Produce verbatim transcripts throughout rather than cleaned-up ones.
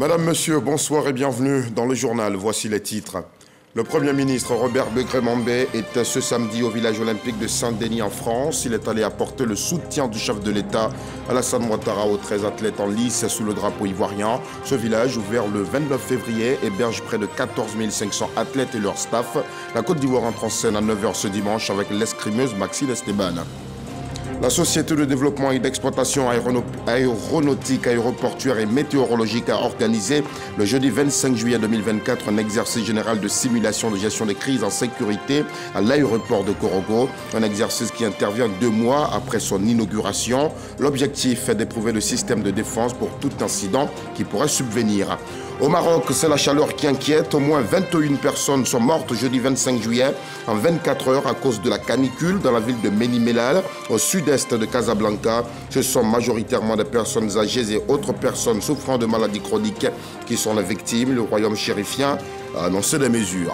Madame, Monsieur, bonsoir et bienvenue dans le journal. Voici les titres. Le Premier ministre Robert Begré-Mambé était ce samedi au village olympique de Saint-Denis en France. Il est allé apporter le soutien du chef de l'État, Alassane Ouattara, aux treize athlètes en lice sous le drapeau ivoirien. Ce village, ouvert le vingt-neuf février, héberge près de quatorze mille cinq cents athlètes et leur staff. La Côte d'Ivoire entre en scène à neuf heures ce dimanche avec l'escrimeuse Maxine Esteban. La Société de développement et d'exploitation aéronautique, aéroportuaire et météorologique a organisé le jeudi vingt-cinq juillet deux mille vingt-quatre un exercice général de simulation de gestion des crises en sécurité à l'aéroport de Korogo. Un exercice qui intervient deux mois après son inauguration. L'objectif est d'éprouver le système de défense pour tout incident qui pourrait subvenir. Au Maroc, c'est la chaleur qui inquiète. Au moins vingt et une personnes sont mortes jeudi vingt-cinq juillet en vingt-quatre heures à cause de la canicule dans la ville de Ménimelal, au sud-est de Casablanca. Ce sont majoritairement des personnes âgées et autres personnes souffrant de maladies chroniques qui sont les victimes. Le royaume chérifien a annoncé des mesures.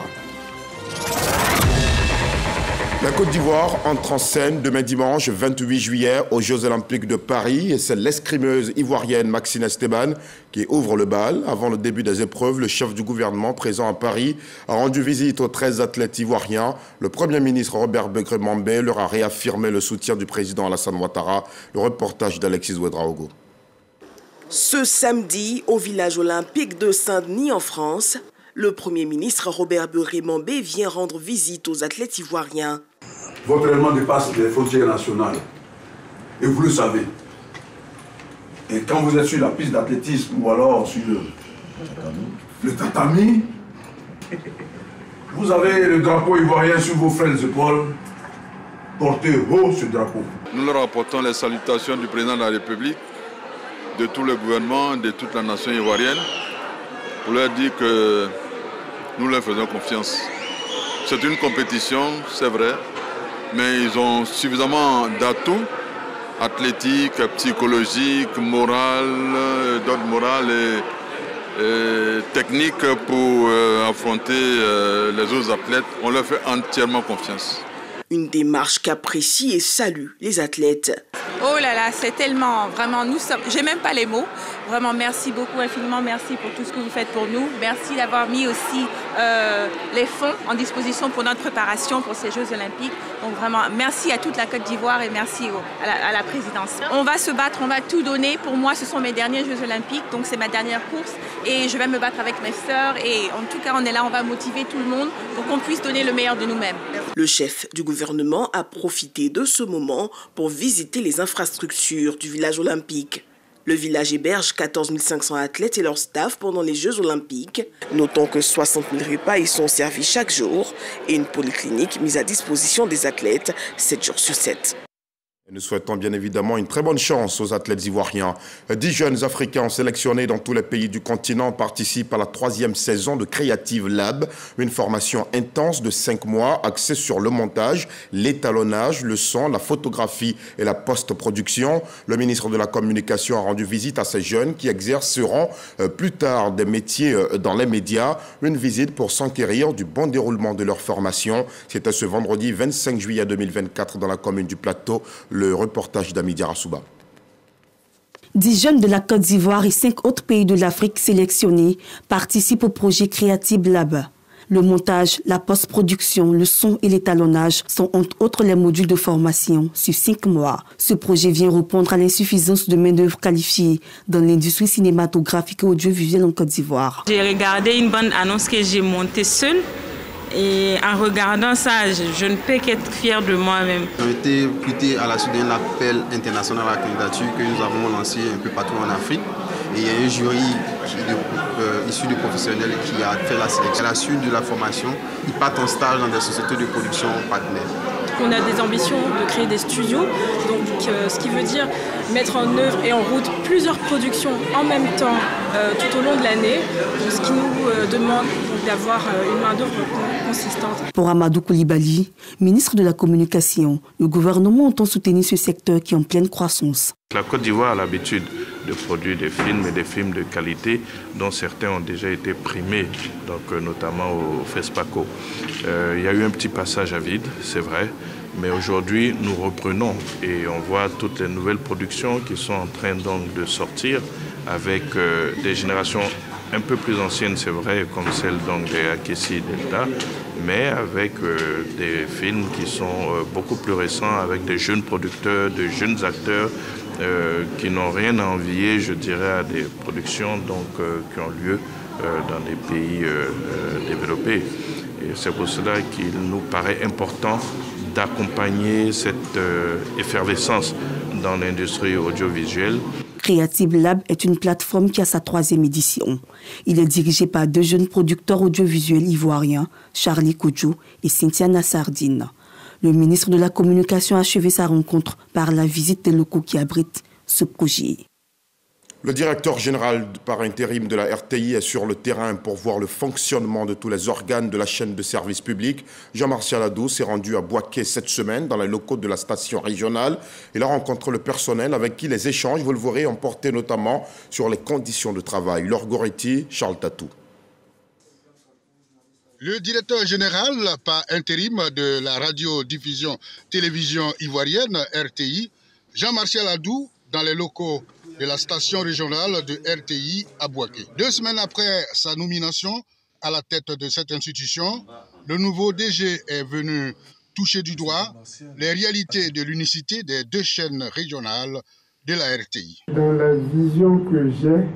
La Côte d'Ivoire entre en scène demain dimanche vingt-huit juillet aux Jeux Olympiques de Paris et c'est l'escrimeuse ivoirienne Maxine Esteban qui ouvre le bal. Avant le début des épreuves, le chef du gouvernement présent à Paris a rendu visite aux treize athlètes ivoiriens. Le Premier ministre Robert Begré-Mambé leur a réaffirmé le soutien du président Alassane Ouattara. Le reportage d'Alexis Ouedraogo. Ce samedi, au village olympique de Saint-Denis en France, le Premier ministre Robert Begré-Mambé vient rendre visite aux athlètes ivoiriens. Votre élément dépasse les frontières nationales. Et vous le savez. Et quand vous êtes sur la piste d'athlétisme ou alors sur le, le tatami, vous avez le drapeau ivoirien sur vos frêles épaules. Portez haut ce drapeau. Nous leur apportons les salutations du président de la République, de tout le gouvernement, de toute la nation ivoirienne, pour leur dire que nous leur faisons confiance. C'est une compétition, c'est vrai, mais ils ont suffisamment d'atouts athlétiques, psychologiques, morales, d'ordre moral et, et techniques pour euh, affronter euh, les autres athlètes. On leur fait entièrement confiance. Une démarche qu'apprécient et saluent les athlètes. Oh là là, c'est tellement, vraiment, nous sommes, j'ai même pas les mots. Vraiment, merci beaucoup, infiniment merci pour tout ce que vous faites pour nous. Merci d'avoir mis aussi euh, les fonds en disposition pour notre préparation pour ces Jeux Olympiques. Donc vraiment, merci à toute la Côte d'Ivoire et merci au, à, la, à la présidence. On va se battre, on va tout donner. Pour moi, ce sont mes derniers Jeux Olympiques, donc c'est ma dernière course. Et je vais me battre avec mes sœurs. Et en tout cas, on est là, on va motiver tout le monde pour qu'on puisse donner le meilleur de nous-mêmes. Le chef du gouvernement a profité de ce moment pour visiter les infrastructures du village olympique. Le village héberge quatorze mille cinq cents athlètes et leur staff pendant les Jeux Olympiques. Notons que soixante mille repas y sont servis chaque jour et une polyclinique mise à disposition des athlètes sept jours sur sept. Nous souhaitons bien évidemment une très bonne chance aux athlètes ivoiriens. Dix jeunes Africains sélectionnés dans tous les pays du continent participent à la troisième saison de Creative Lab, une formation intense de cinq mois axée sur le montage, l'étalonnage, le son, la photographie et la post-production. Le ministre de la Communication a rendu visite à ces jeunes qui exerceront plus tard des métiers dans les médias. Une visite pour s'enquérir du bon déroulement de leur formation. C'était ce vendredi vingt-cinq juillet deux mille vingt-quatre dans la commune du Plateau. Le reportage d'Amidia Rassouba. Dix jeunes de la Côte d'Ivoire et cinq autres pays de l'Afrique sélectionnés participent au projet Creative Lab. Le montage, la post-production, le son et l'étalonnage sont entre autres les modules de formation sur cinq mois. Ce projet vient répondre à l'insuffisance de main-d'œuvre qualifiée dans l'industrie cinématographique et audiovisuelle en Côte d'Ivoire. J'ai regardé une bande annonce que j'ai montée seule. Et en regardant ça, je, je ne peux qu'être fière de moi-même. On a été prêté à la suite d'un appel international à la candidature que nous avons lancé un peu partout en Afrique. Et il y a un jury qui, de, euh, issu de professionnels qui a fait la sélection. À la suite de la formation, ils partent en stage dans des sociétés de production partenaires. On a des ambitions de créer des studios, donc euh, ce qui veut dire mettre en œuvre et en route plusieurs productions en même temps euh, tout au long de l'année, ce qui nous euh, demande d'avoir euh, une main-d'œuvre consistante. Pour Amadou Koulibaly, ministre de la Communication, le gouvernement entend soutenir ce secteur qui est en pleine croissance. La Côte d'Ivoire a l'habitude de produire des films et des films de qualité dont certains ont déjà été primés, donc, euh, notamment au FESPACO. Euh, il y a eu un petit passage à vide, c'est vrai, mais aujourd'hui nous reprenons et on voit toutes les nouvelles productions qui sont en train donc de sortir avec euh, des générations un peu plus anciennes, c'est vrai, comme celle donc des Akessi Delta, mais avec euh, des films qui sont euh, beaucoup plus récents, avec des jeunes producteurs, de jeunes acteurs euh, qui n'ont rien à envier, je dirais, à des productions donc, euh, qui ont lieu euh, dans des pays euh, euh, développés. Et c'est pour cela qu'il nous paraît important d'accompagner cette euh, effervescence dans l'industrie audiovisuelle. Creative Lab est une plateforme qui a sa troisième édition. Il est dirigé par deux jeunes producteurs audiovisuels ivoiriens, Charlie Kodjo et Cynthia Nassardine. Le ministre de la Communication a achevé sa rencontre par la visite des locaux qui abritent ce projet. Le directeur général par intérim de la R T I est sur le terrain pour voir le fonctionnement de tous les organes de la chaîne de service public. Jean-Martial Adou s'est rendu à Bouaké cette semaine dans les locaux de la station régionale. Il a rencontré le personnel avec qui les échanges, vous le verrez, ont porté notamment sur les conditions de travail. Laure Goretti, Charles Tatou. Le directeur général par intérim de la radiodiffusion télévision ivoirienne R T I, Jean-Martial Adou, dans les locaux de la station régionale de R T I à Bouaké. Deux semaines après sa nomination à la tête de cette institution, le nouveau D G est venu toucher du doigt les réalités de l'unicité des deux chaînes régionales de la R T I. Dans la vision que j'ai,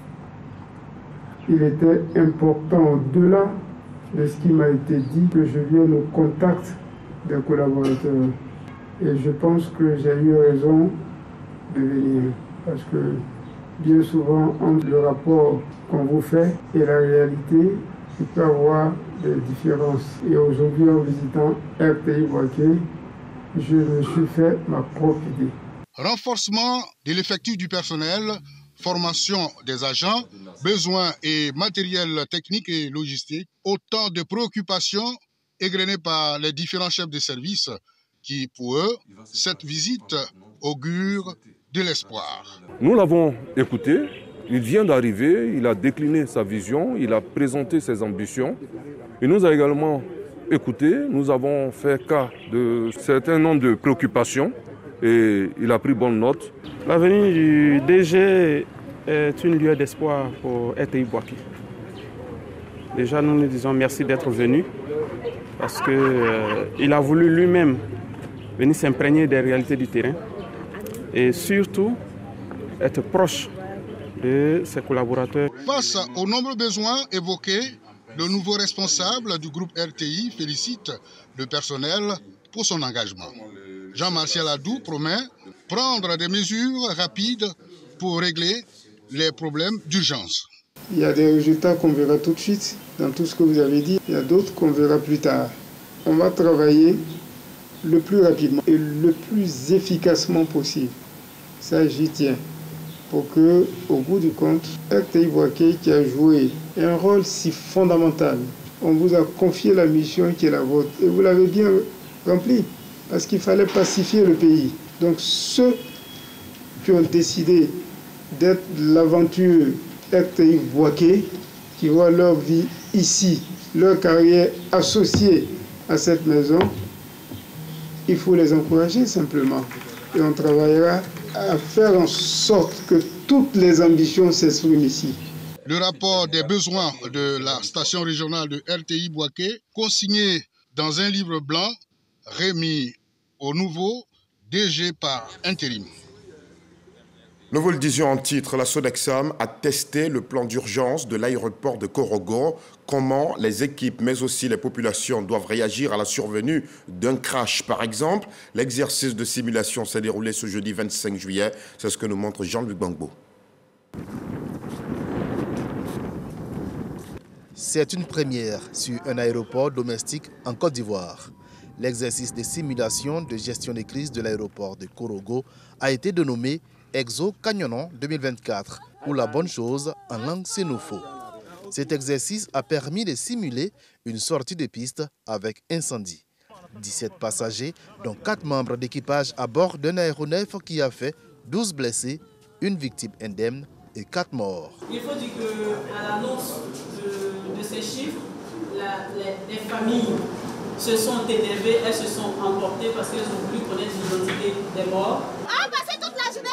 il était important, au-delà de ce qui m'a été dit, que je vienne au contact des collaborateurs. Et je pense que j'ai eu raison de venir. Parce que bien souvent, entre le rapport qu'on vous fait et la réalité, il peut y avoir des différences. Et aujourd'hui, en visitant R T I Bouaké, je me suis fait ma propre idée. Renforcement de l'effectif du personnel, formation des agents, besoins et matériel technique et logistique, autant de préoccupations égrenées par les différents chefs de service qui, pour eux, cette visite augure de l'espoir. Nous l'avons écouté, il vient d'arriver, il a décliné sa vision, il a présenté ses ambitions. Il nous a également écoutés, nous avons fait cas de certains nombres de préoccupations et il a pris bonne note. La venue du D G est une lueur d'espoir pour R T I Bouaké. Déjà, nous nous disons merci d'être venu parce qu'il euh, a voulu lui-même venir s'imprégner des réalités du terrain et surtout être proche de ses collaborateurs. Face aux nombreux besoins évoqués, le nouveau responsable du groupe R T I félicite le personnel pour son engagement. Jean-Martial Adou promet prendre des mesures rapides pour régler les problèmes d'urgence. Il y a des résultats qu'on verra tout de suite dans tout ce que vous avez dit. Il y a d'autres qu'on verra plus tard. On va travailler le plus rapidement et le plus efficacement possible. Ça, j'y tiens. Pour que, au bout du compte, R T I Bouaké, qui a joué un rôle si fondamental, on vous a confié la mission qui est la vôtre et vous l'avez bien remplie parce qu'il fallait pacifier le pays. Donc ceux qui ont décidé d'être l'aventure R T I Bouaké, qui voient leur vie ici, leur carrière associée à cette maison, il faut les encourager simplement. Et on travaillera à faire en sorte que toutes les ambitions s'expriment ici. Le rapport des besoins de la station régionale de R T I Bouaké, consigné dans un livre blanc, remis au nouveau D G par intérim. Nous vous le disions en titre, la Sodexam a testé le plan d'urgence de l'aéroport de Korogo. Comment les équipes, mais aussi les populations doivent réagir à la survenue d'un crash, par exemple. L'exercice de simulation s'est déroulé ce jeudi vingt-cinq juillet. C'est ce que nous montre Jean-Luc Bangbo. C'est une première sur un aéroport domestique en Côte d'Ivoire. L'exercice de simulation de gestion des crises de l'aéroport de Korogo a été dénommé Exo Canyonon deux mille vingt-quatre, ou la bonne chose en langue sénoufo. Cet exercice a permis de simuler une sortie de piste avec incendie. dix-sept passagers, dont quatre membres d'équipage à bord d'un aéronef qui a fait douze blessés, une victime indemne et quatre morts. Il faut dire qu'à l'annonce de, de ces chiffres, la, les, les familles se sont énervées, elles se sont emportées parce qu'elles ont voulu connaître l'identité des morts. Ah, passez toute la journée ici.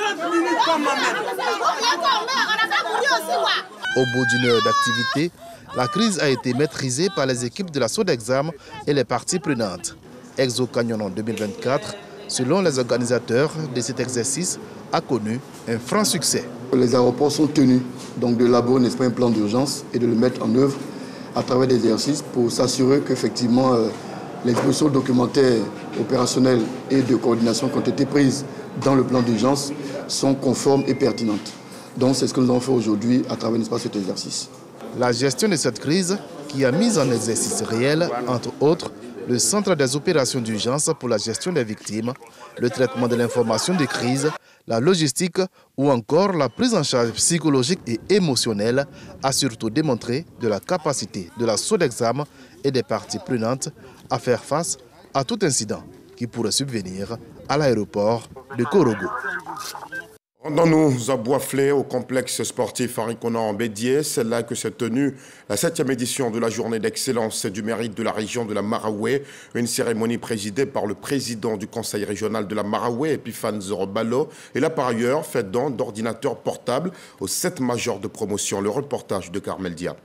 Au bout d'une heure d'activité, la crise a été maîtrisée par les équipes de la Sodexam et les parties prenantes. Exo Canyonon deux mille vingt-quatre, selon les organisateurs de cet exercice, a connu un franc succès. Les aéroports sont tenus donc d'élaborer n'est-ce pas, un plan d'urgence et de le mettre en œuvre à travers des exercices pour s'assurer qu'effectivement euh, les dispositions documentaires, opérationnelles et de coordination qui ont été prises dans le plan d'urgence sont conformes et pertinentes. Donc c'est ce que nous avons fait aujourd'hui à travers n'est-ce pas, cet exercice. La gestion de cette crise qui a mis en exercice réel, entre autres, le Centre des opérations d'urgence pour la gestion des victimes, le traitement de l'information de crise, la logistique ou encore la prise en charge psychologique et émotionnelle a surtout démontré de la capacité de la Sodexam et des parties prenantes à faire face à tout incident qui pourrait subvenir à l'aéroport de Korogo. Rendons-nous à Boisflé, au complexe sportif Henri Konan en Bédié. C'est là que s'est tenue la septième édition de la journée d'excellence et du mérite de la région de la Maraoué. Une cérémonie présidée par le président du conseil régional de la Maraoué, Epiphane Zorobalo. Et là, par ailleurs, fait don d'ordinateurs portables aux sept majors de promotion. Le reportage de Carmel Dia.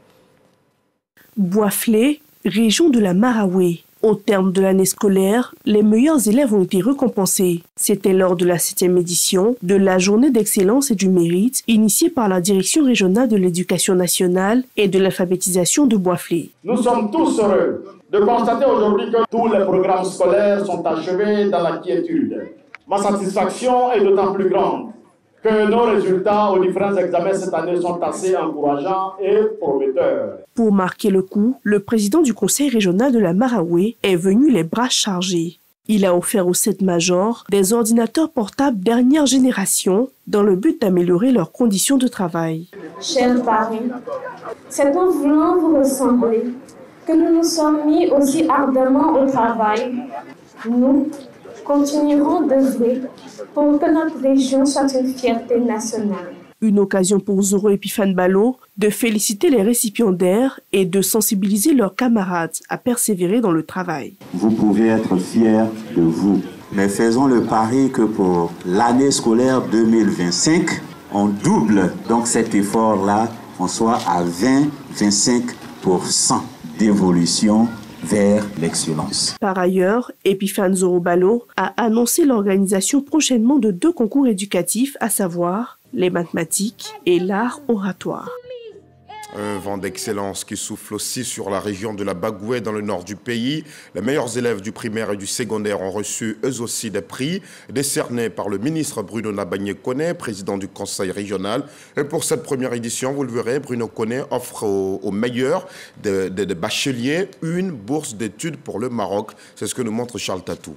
Boisflé, région de la Maraoué. Au terme de l'année scolaire, les meilleurs élèves ont été récompensés. C'était lors de la septième édition de la journée d'excellence et du mérite initiée par la Direction régionale de l'éducation nationale et de l'alphabétisation de Boisflé. Nous sommes tous heureux de constater aujourd'hui que tous les programmes scolaires sont achevés dans la quiétude. Ma satisfaction est d'autant plus grande que nos résultats aux différents examens cette année sont assez encourageants et prometteurs. Pour marquer le coup, le président du conseil régional de la Maraoué est venu les bras chargés. Il a offert aux sept majors des ordinateurs portables dernière génération dans le but d'améliorer leurs conditions de travail. Chers parents, c'est en voulant vous ressembler que nous nous sommes mis aussi ardemment au travail. Nous continuerons d'œuvrer pour que notre région soit une fierté nationale. Une occasion pour Zoro Epiphane Balo de féliciter les récipiendaires et de sensibiliser leurs camarades à persévérer dans le travail. Vous pouvez être fiers de vous, mais faisons le pari que pour l'année scolaire deux mille vingt-cinq, on double donc cet effort-là, on soit à vingt à vingt-cinq pour cent d'évolution vers l'excellence. Par ailleurs, Epiphane Zorobalo a annoncé l'organisation prochainement de deux concours éducatifs, à savoir les mathématiques et l'art oratoire. Un vent d'excellence qui souffle aussi sur la région de la Bagoué dans le nord du pays. Les meilleurs élèves du primaire et du secondaire ont reçu eux aussi des prix décernés par le ministre Bruno Nabagné-Koné, président du conseil régional. Et pour cette première édition, vous le verrez, Bruno Koné offre aux, aux meilleurs des de, de bacheliers une bourse d'études pour le Maroc. C'est ce que nous montre Charles Tatou.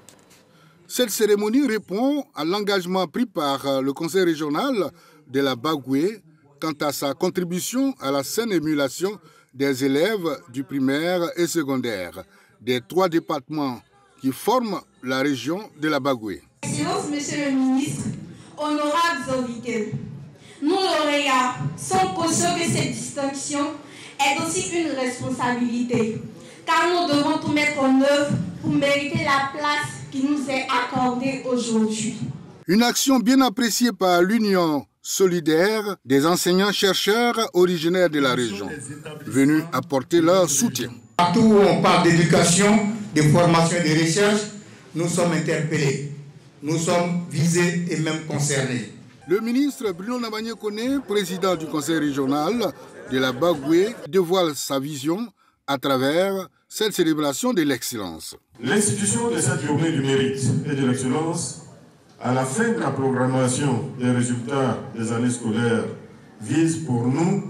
Cette cérémonie répond à l'engagement pris par le conseil régional de la Bagoué quant à sa contribution à la saine émulation des élèves du primaire et secondaire des trois départements qui forment la région de la Bagoué. Excellence, Monsieur le ministre, honorables invités, nous lauréats sommes conscients que cette distinction est aussi une responsabilité, car nous devons tout mettre en œuvre pour mériter la place qui nous est accordée aujourd'hui. Une action bien appréciée par l'Union solidaire des enseignants-chercheurs originaires de la région, venus apporter leur soutien. Partout où on parle d'éducation, de formation et de recherche, nous sommes interpellés, nous sommes visés et même concernés. Le ministre Bruno Nabagné-Koné, président du conseil régional de la Bagoué, dévoile sa vision à travers cette célébration de l'excellence. L'institution de cette journée du mérite et de l'excellence, à la fin de la programmation des résultats des années scolaires, vise pour nous,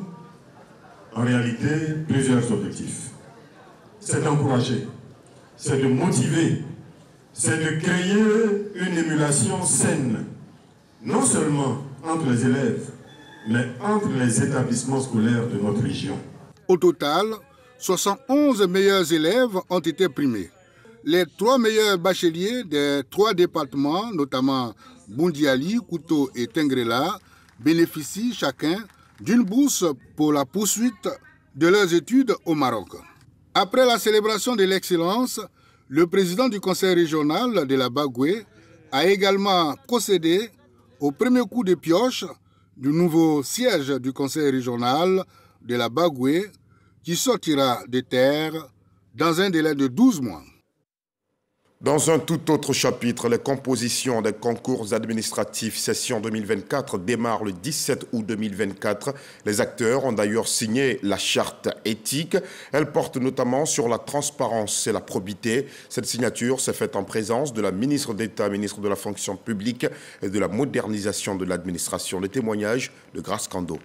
en réalité, plusieurs objectifs. C'est d'encourager, c'est de motiver, c'est de créer une émulation saine, non seulement entre les élèves, mais entre les établissements scolaires de notre région. Au total, soixante et onze meilleurs élèves ont été primés. Les trois meilleurs bacheliers des trois départements, notamment Bundiali, Kouto et Tengrela, bénéficient chacun d'une bourse pour la poursuite de leurs études au Maroc. Après la célébration de l'excellence, le président du conseil régional de la Bagoué a également procédé au premier coup de pioche du nouveau siège du conseil régional de la Bagoué qui sortira des terres dans un délai de douze mois. Dans un tout autre chapitre, les compositions des concours administratifs session deux mille vingt-quatre démarrent le dix-sept août deux mille vingt-quatre. Les acteurs ont d'ailleurs signé la charte éthique. Elle porte notamment sur la transparence et la probité. Cette signature s'est faite en présence de la ministre d'État, ministre de la fonction publique et de la modernisation de l'administration. Le témoignage de Grace Kando.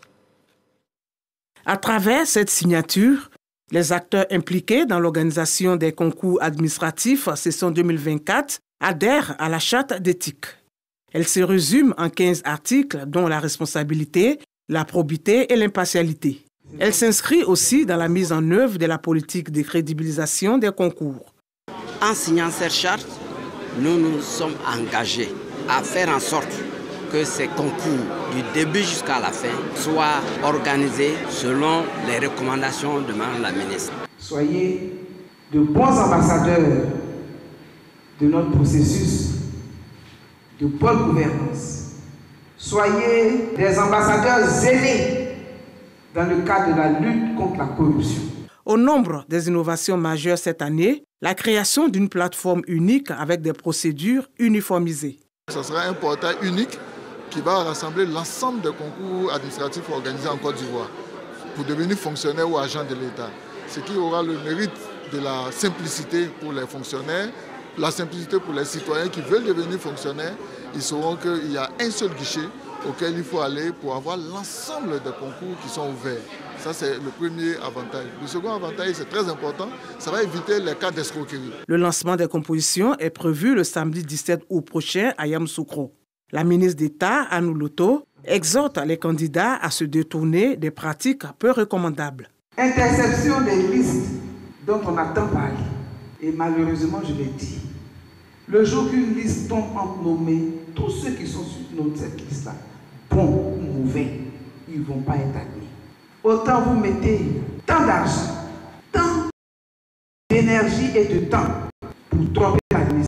À travers cette signature, les acteurs impliqués dans l'organisation des concours administratifs session deux mille vingt-quatre adhèrent à la charte d'éthique. Elle se résume en quinze articles, dont la responsabilité, la probité et l'impartialité. Elle s'inscrit aussi dans la mise en œuvre de la politique de crédibilisation des concours. En signant cette charte, nous nous sommes engagés à faire en sorte que ces concours, du début jusqu'à la fin, soient organisés selon les recommandations de Mme la ministre. Soyez de bons ambassadeurs de notre processus de bonne gouvernance. Soyez des ambassadeurs zélés dans le cadre de la lutte contre la corruption. Au nombre des innovations majeures cette année, la création d'une plateforme unique avec des procédures uniformisées. Ce sera un portail unique qui va rassembler l'ensemble des concours administratifs organisés en Côte d'Ivoire pour devenir fonctionnaire ou agent de l'État. Ce qui aura le mérite de la simplicité pour les fonctionnaires, la simplicité pour les citoyens qui veulent devenir fonctionnaires. Ils sauront qu'il y a un seul guichet auquel il faut aller pour avoir l'ensemble des concours qui sont ouverts. Ça, c'est le premier avantage. Le second avantage, c'est très important, ça va éviter les cas d'escroquerie. Le lancement des compositions est prévu le samedi dix-sept août prochain à Yamoussoukro. La ministre d'État, Anou Loto, exhorte les candidats à se détourner des pratiques peu recommandables. Interception des listes dont on a tant parlé. Et malheureusement, je l'ai dit, le jour qu'une liste tombe en nommé, tous ceux qui sont sur cette liste-là, bons ou mauvais, ils ne vont pas être admis. Autant vous mettez tant d'argent, tant d'énergie et de temps pour tromper l'administration,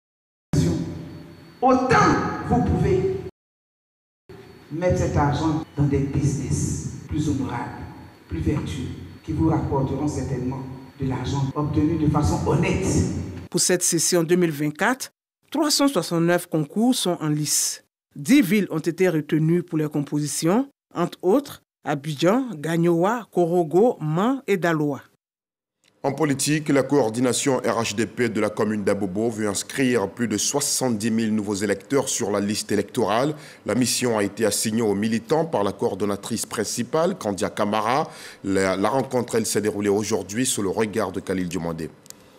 autant vous pouvez mettre cet argent dans des business plus honorables, plus vertueux, qui vous rapporteront certainement de l'argent obtenu de façon honnête. Pour cette session deux mille vingt-quatre, trois cent soixante-neuf concours sont en lice. dix villes ont été retenues pour les compositions, entre autres Abidjan, Gagnoa, Korogo, Man et Daloa. En politique, la coordination R H D P de la commune d'Abobo veut inscrire plus de soixante-dix mille nouveaux électeurs sur la liste électorale. La mission a été assignée aux militants par la coordonnatrice principale, Kandia Kamara. La, la rencontre, elle s'est déroulée aujourd'hui sous le regard de Khalil Diomandé.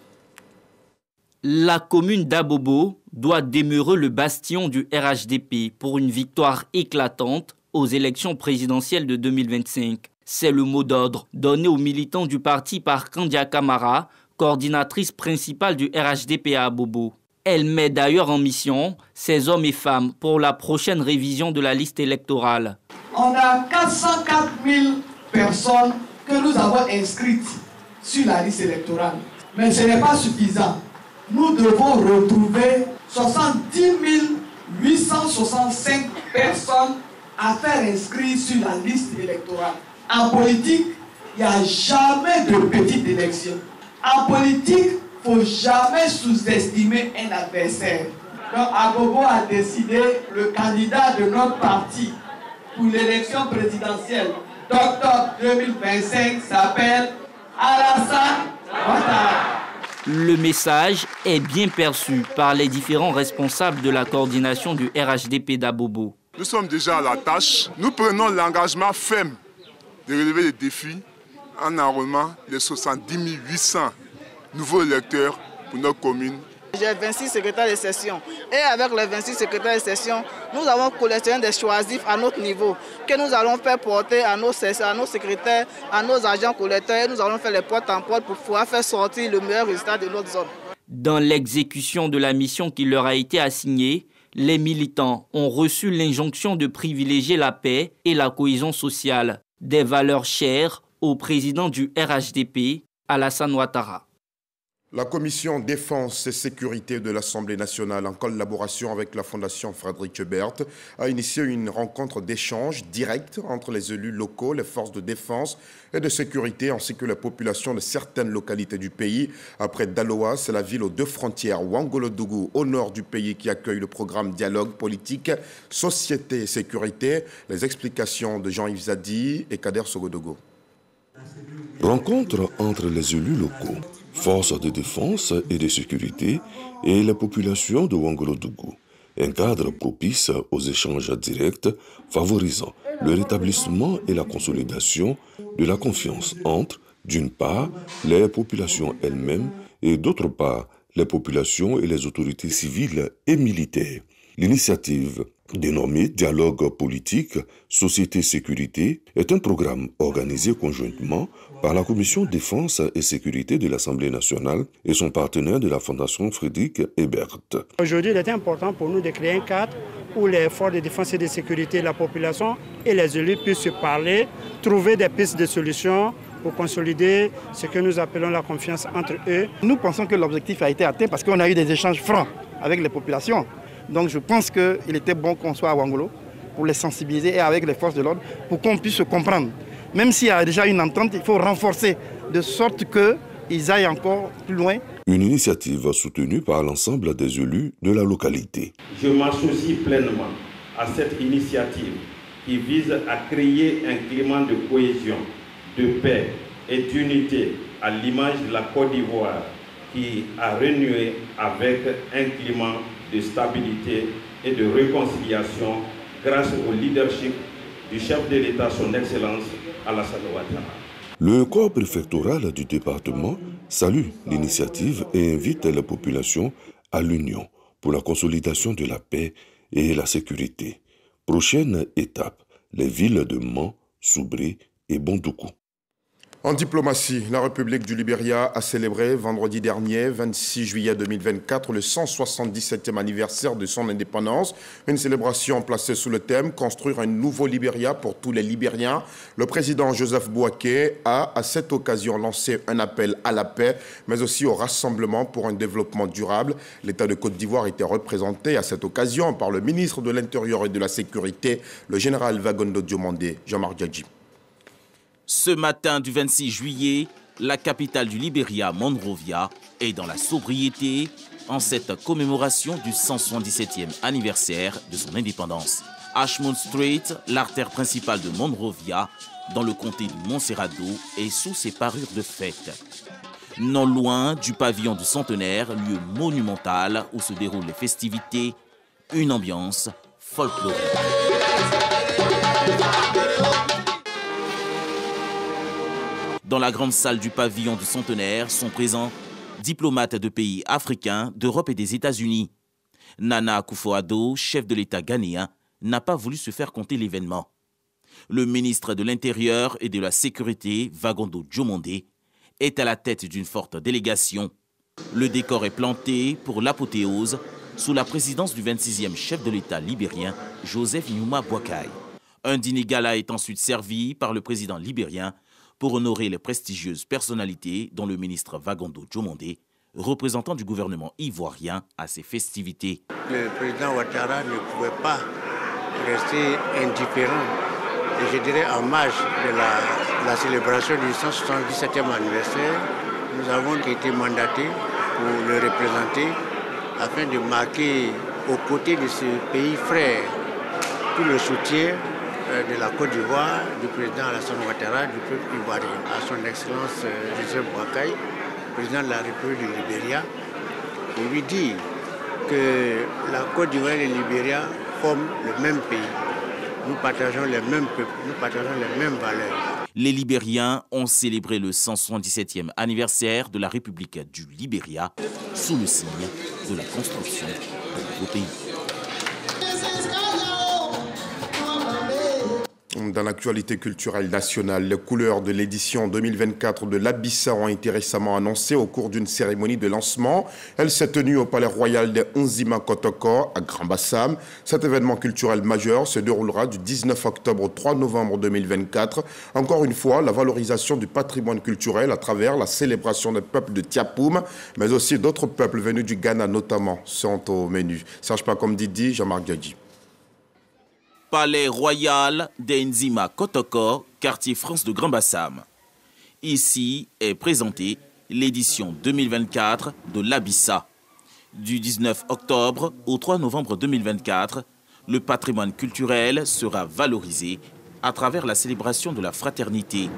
La commune d'Abobo doit demeurer le bastion du R H D P pour une victoire éclatante aux élections présidentielles de deux mille vingt-cinq. C'est le mot d'ordre donné aux militants du parti par Kandia Kamara, coordinatrice principale du R H D P à Abobo. Elle met d'ailleurs en mission ces hommes et femmes pour la prochaine révision de la liste électorale. On a quatre cent quatre mille personnes que nous avons inscrites sur la liste électorale. Mais ce n'est pas suffisant. Nous devons retrouver soixante-dix mille huit cent soixante-cinq personnes à faire inscrire sur la liste électorale. En politique, il n'y a jamais de petite élection. En politique, il ne faut jamais sous-estimer un adversaire. Donc Abobo a décidé, le candidat de notre parti pour l'élection présidentielle d'octobre deux mille vingt-cinq s'appelle Alassane Ouattara. Le message est bien perçu par les différents responsables de la coordination du R H D P d'Abobo. Nous sommes déjà à la tâche. Nous prenons l'engagement ferme de relever les défis en enrôlement de soixante-dix mille huit cents nouveaux électeurs pour notre commune. J'ai vingt-six secrétaires de session et avec les vingt-six secrétaires de session, nous avons collectionné des choisifs à notre niveau que nous allons faire porter à nos, à nos secrétaires, à nos agents collecteurs et nous allons faire les porte en porte pour pouvoir faire sortir le meilleur résultat de notre zone. Dans l'exécution de la mission qui leur a été assignée, les militants ont reçu l'injonction de privilégier la paix et la cohésion sociale, des valeurs chères au président du R H D P, Alassane Ouattara. La commission défense et sécurité de l'Assemblée nationale, en collaboration avec la Fondation Frédéric Ebert, a initié une rencontre d'échange direct entre les élus locaux, les forces de défense et de sécurité, ainsi que la population de certaines localités du pays. Après Daloa, c'est la ville aux deux frontières, Ouangolodougou, au nord du pays, qui accueille le programme Dialogue politique, Société et Sécurité. Les explications de Jean-Yves Zadi et Kader Sogodogo. Rencontre entre les élus locaux, forces de défense et de sécurité et la population de Ouangolodougou. Un cadre propice aux échanges directs favorisant le rétablissement et la consolidation de la confiance entre, d'une part, les populations elles-mêmes et d'autre part, les populations et les autorités civiles et militaires. L'initiative, dénommée Dialogue politique, Société sécurité, est un programme organisé conjointement par la Commission défense et sécurité de l'Assemblée nationale et son partenaire de la Fondation Frédéric Ebert. Aujourd'hui, il est important pour nous de créer un cadre où les forces de défense et de sécurité, la population et les élus puissent se parler, trouver des pistes de solutions pour consolider ce que nous appelons la confiance entre eux. Nous pensons que l'objectif a été atteint parce qu'on a eu des échanges francs avec les populations. Donc je pense qu'il était bon qu'on soit à Ouangolo pour les sensibiliser et avec les forces de l'ordre pour qu'on puisse se comprendre. Même s'il y a déjà une entente, il faut renforcer de sorte qu'ils aillent encore plus loin. Une initiative soutenue par l'ensemble des élus de la localité. Je m'associe pleinement à cette initiative qui vise à créer un climat de cohésion, de paix et d'unité à l'image de la Côte d'Ivoire qui a renoué avec un climat de stabilité et de réconciliation grâce au leadership du chef de l'État, son Excellence Alassane Ouattara. Le corps préfectoral du département salue l'initiative et invite la population à l'union pour la consolidation de la paix et la sécurité. Prochaine étape, les villes de Mans, Soubré et Bondoukou. En diplomatie, la République du Libéria a célébré vendredi dernier, vingt-six juillet deux mille vingt-quatre, le cent soixante-dix-septième anniversaire de son indépendance. Une célébration placée sous le thème « Construire un nouveau Libéria pour tous les Libériens ». Le président Joseph Boaké a, à cette occasion, lancé un appel à la paix, mais aussi au rassemblement pour un développement durable. L'État de Côte d'Ivoire était représenté à cette occasion par le ministre de l'Intérieur et de la Sécurité, le général Vagondo Diomandé, Jean-Marc Djadji. Ce matin du vingt-six juillet, la capitale du Libéria, Monrovia, est dans la sobriété en cette commémoration du cent soixante-dix-septième anniversaire de son indépendance. Ashmount Street, l'artère principale de Monrovia, dans le comté du Montserrado, est sous ses parures de fête. Non loin du pavillon du centenaire, lieu monumental où se déroulent les festivités, une ambiance folklorique. Dans la grande salle du pavillon du centenaire sont présents diplomates de pays africains, d'Europe et des États-Unis. Nana Akufo-Addo, chef de l'État ghanéen, n'a pas voulu se faire compter l'événement. Le ministre de l'Intérieur et de la Sécurité, Vagondo Diomandé, est à la tête d'une forte délégation. Le décor est planté pour l'apothéose sous la présidence du vingt-sixième chef de l'État libérien, Joseph Nyouma Boakai. Un dîner gala est ensuite servi par le président libérien pour honorer les prestigieuses personnalités dont le ministre Vagondo Diomandé, représentant du gouvernement ivoirien à ces festivités. Le président Ouattara ne pouvait pas rester indifférent, et je dirais en marge de la, la célébration du cent soixante-dix-septième anniversaire. Nous avons été mandatés pour le représenter afin de marquer aux côtés de ce pays frère tout le soutien de la Côte d'Ivoire, du président Alassane Ouattara, du peuple ivoirien, à son Excellence Joseph Boakai, président de la République du Libéria, pour lui dire que la Côte d'Ivoire et le Libéria forment le même pays. Nous partageons les mêmes peuples, nous partageons les mêmes valeurs. Les Libériens ont célébré le cent soixante-dix-septième anniversaire de la République du Libéria sous le signe de la construction d'un nouveau pays. Dans l'actualité culturelle nationale, les couleurs de l'édition deux mille vingt-quatre de l'Abissa ont été récemment annoncées au cours d'une cérémonie de lancement. Elle s'est tenue au Palais Royal de Nzima Kotoko à Grand-Bassam. Cet événement culturel majeur se déroulera du dix-neuf octobre au trois novembre deux mille vingt-quatre. Encore une fois, la valorisation du patrimoine culturel à travers la célébration des peuples de Tiapoum, mais aussi d'autres peuples venus du Ghana notamment, sont au menu. Serge Pacom Didi, Jean-Marc Diadji. Palais Royal d'Nzima Kotoko, quartier France de Grand-Bassam. Ici est présentée l'édition deux mille vingt-quatre de l'Abissa. Du dix-neuf octobre au trois novembre deux mille vingt-quatre, le patrimoine culturel sera valorisé à travers la célébration de la fraternité.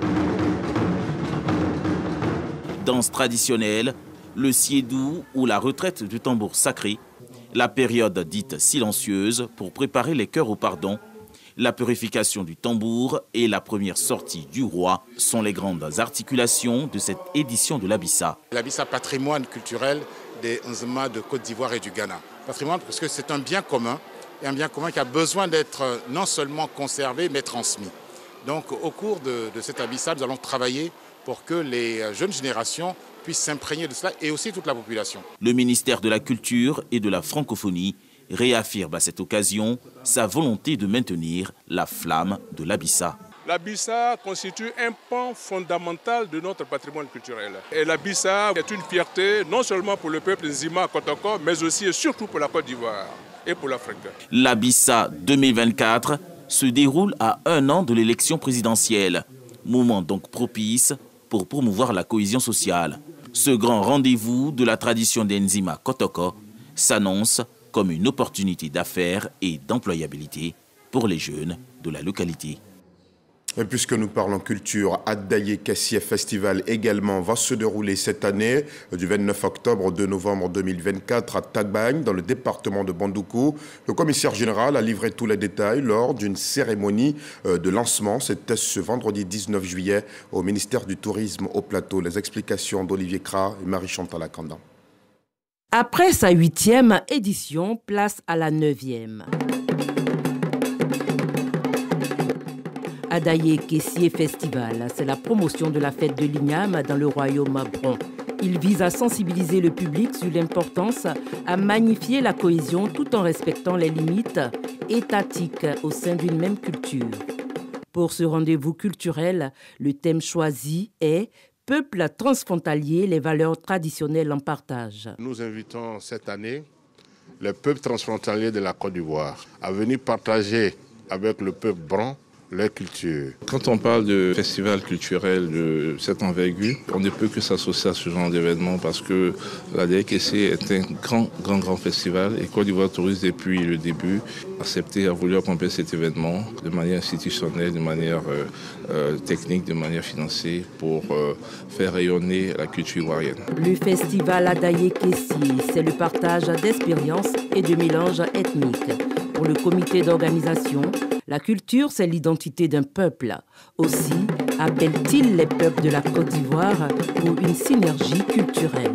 Danse traditionnelle, le siédou ou la retraite du tambour sacré, la période dite silencieuse pour préparer les cœurs au pardon, la purification du tambour et la première sortie du roi sont les grandes articulations de cette édition de l'Abissa. L'Abissa, patrimoine culturel des Nzima de Côte d'Ivoire et du Ghana. Patrimoine parce que c'est un bien commun, et un bien commun qui a besoin d'être non seulement conservé mais transmis. Donc au cours de, de cette Abissa, nous allons travailler pour que les jeunes générations puissent s'imprégner de cela et aussi toute la population. Le ministère de la Culture et de la Francophonie réaffirme à cette occasion sa volonté de maintenir la flamme de l'Abissa. L'Abissa constitue un pan fondamental de notre patrimoine culturel. Et l'Abissa est une fierté non seulement pour le peuple Nzima Kotoko, mais aussi et surtout pour la Côte d'Ivoire et pour l'Afrique. L'Abissa deux mille vingt-quatre se déroule à un an de l'élection présidentielle. Moment donc propice pour promouvoir la cohésion sociale. Ce grand rendez-vous de la tradition d'Nzima Kotoko s'annonce comme une opportunité d'affaires et d'employabilité pour les jeunes de la localité. Et puisque nous parlons culture, Adaye Kessie Festival également va se dérouler cette année du vingt-neuf octobre au deux novembre deux mille vingt-quatre à Tagbagne, dans le département de Bandoukou. Le commissaire général a livré tous les détails lors d'une cérémonie de lancement. C'était ce vendredi dix-neuf juillet au ministère du Tourisme au Plateau. Les explications d'Olivier Kra et Marie-Chantal Akanda. Après sa huitième édition, place à la neuvième. Adaye Kessie Festival, c'est la promotion de la fête de l'Igname dans le royaume Bron. Il vise à sensibiliser le public sur l'importance à magnifier la cohésion tout en respectant les limites étatiques au sein d'une même culture. Pour ce rendez-vous culturel, le thème choisi est « Peuple transfrontalier, les valeurs traditionnelles en partage ». Nous invitons cette année les peuples transfrontaliers de la Côte d'Ivoire à venir partager avec le peuple Bron la culture. Quand on parle de festival culturel de cette envergure, on ne peut que s'associer à ce genre d'événement parce que l'Adaye Kessie est un grand, grand, grand festival et Côte d'Ivoire Tourisme, depuis le début, a accepté, a voulu accompagner cet événement de manière institutionnelle, de manière euh, euh, technique, de manière financière pour euh, faire rayonner la culture ivoirienne. Le festival Adaye Kessie, c'est le partage d'expériences et de mélanges ethniques. Pour le comité d'organisation, la culture, c'est l'identité d'un peuple. Aussi, appelle-t-il les peuples de la Côte d'Ivoire pour une synergie culturelle.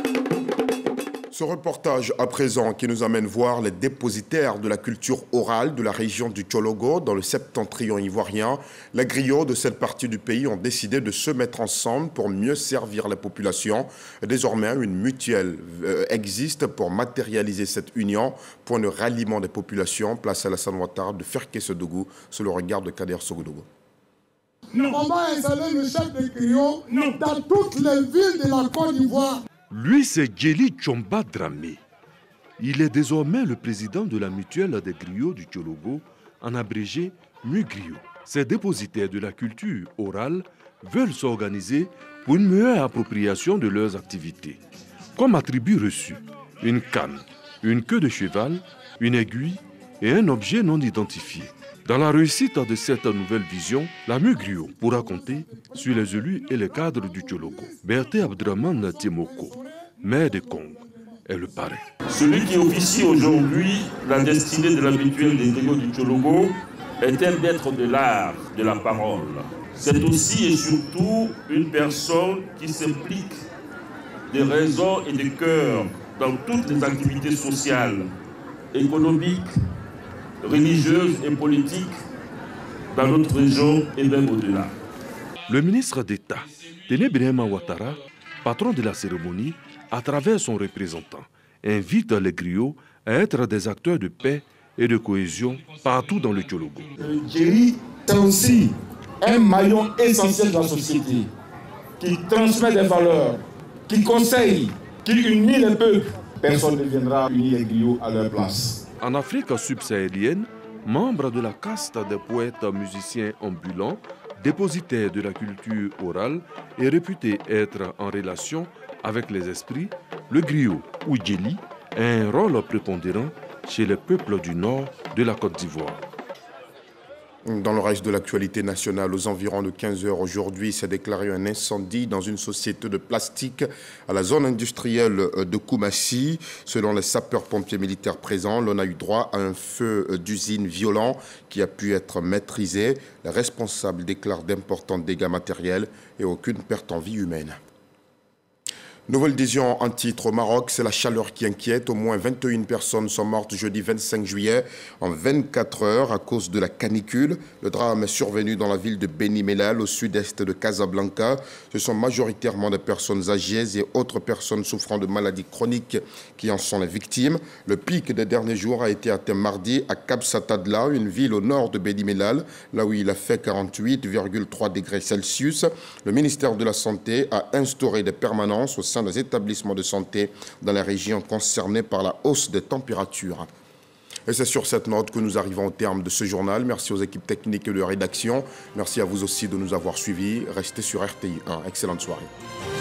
Ce reportage à présent qui nous amène voir les dépositaires de la culture orale de la région du Tchologo dans le septentrion ivoirien. Les griots de cette partie du pays ont décidé de se mettre ensemble pour mieux servir les populations. Désormais, une mutuelle existe pour matérialiser cette union. Point de ralliement des populations, place à la Ouattara de Ferke-Sodougou sous le regard de Kader Sogodougou. On va installer le chef des griots dans toutes les villes de la Côte d'Ivoire. Lui, c'est Djeli Tchomba Dramé. Il est désormais le président de la mutuelle des griots du Tchologo, en abrégé Mugrio. Ces dépositaires de la culture orale veulent s'organiser pour une meilleure appropriation de leurs activités. Comme attribut reçu, une canne, une queue de cheval, une aiguille et un objet non identifié. Dans la réussite de cette nouvelle vision, la Mugrio pourra compter sur les élus et les cadres du Tchologo. Berté Abdraman Timoko, maire de Kong, est le parrain. Celui qui officie aujourd'hui la destinée de la mutuelle des griots du Tchologo est un maître de l'art de la parole. C'est aussi et surtout une personne qui s'implique de raison et de cœur dans toutes les activités sociales, économiques, religieuses et politiques dans notre région et même au-delà. Le ministre d'État, Tene Birahima Ouattara, patron de la cérémonie, à travers son représentant, invite les griots à être des acteurs de paix et de cohésion partout dans le Tchologo. Le Djeri est aussi un maillon essentiel de la société qui transmet des valeurs, qui conseille, qui unit les peuples. Personne ne viendra unir les griots à leur place. En Afrique subsahélienne, membre de la caste des poètes musiciens ambulants, dépositaire de la culture orale et réputé être en relation avec les esprits, le griot ou djeli a un rôle prépondérant chez les peuples du nord de la Côte d'Ivoire. Dans le reste de l'actualité nationale, aux environs de quinze heures aujourd'hui, s'est déclaré un incendie dans une société de plastique à la zone industrielle de Koumassi. Selon les sapeurs-pompiers militaires présents, l'on a eu droit à un feu d'usine violent qui a pu être maîtrisé. Les responsables déclarent d'importants dégâts matériels et aucune perte en vie humaine. Nouvelle décision en titre au Maroc, c'est la chaleur qui inquiète. Au moins vingt et une personnes sont mortes jeudi vingt-cinq juillet en vingt-quatre heures à cause de la canicule. Le drame est survenu dans la ville de Beni Mellal, au sud-est de Casablanca. Ce sont majoritairement des personnes âgées et autres personnes souffrant de maladies chroniques qui en sont les victimes. Le pic des derniers jours a été atteint mardi à Kabsatadla, une ville au nord de Beni Mellal, là où il a fait quarante-huit virgule trois degrés Celsius. Le ministère de la Santé a instauré des permanences au sein des établissements de santé dans les régions concernées par la hausse des températures. Et c'est sur cette note que nous arrivons au terme de ce journal. Merci aux équipes techniques et de rédaction. Merci à vous aussi de nous avoir suivis. Restez sur R T I un. Excellente soirée.